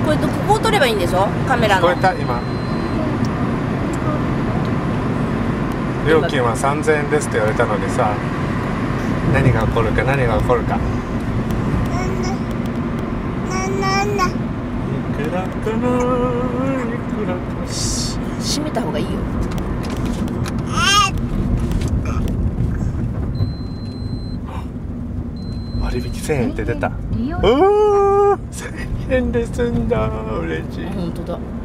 これここを撮ればいいんでしょ、カメラの。 聞こえた今。料金は3000円ですって言われたのにさ、何が起こるか何が起こるか。 なんだいくらかな、いくらか。 閉めた方がいいよ。 割引1000円って出た。おお、1000円で済んだ。嬉しい。 本当だ。